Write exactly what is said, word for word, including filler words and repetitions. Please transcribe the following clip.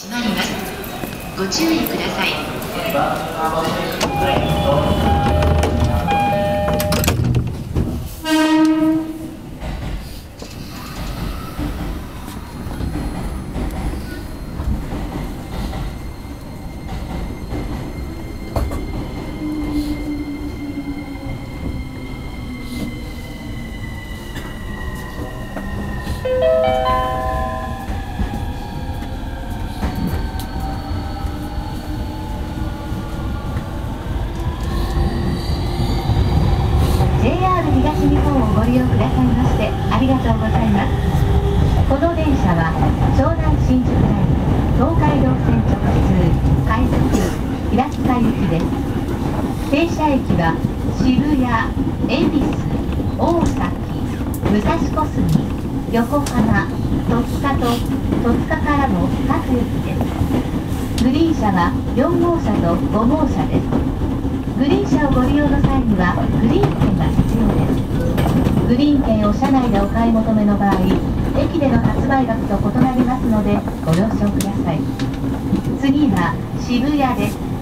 閉まります。ご注意ください。 ジェイアール 東日本をご利用くださいましてありがとうございます。この電車は湘南新宿ライン東海道線直通快速平塚行きです。停車駅は渋谷、恵比寿、大崎、武蔵小杉、横浜、戸塚と戸塚からの各駅です。グリーン車はよん号車とご号車です。グリーン車をご利用の際にはグリーン券が必要です。グリーン券を車内でお買い求めの場合、駅での発売額と異なりますのでご了承ください。次は渋谷です。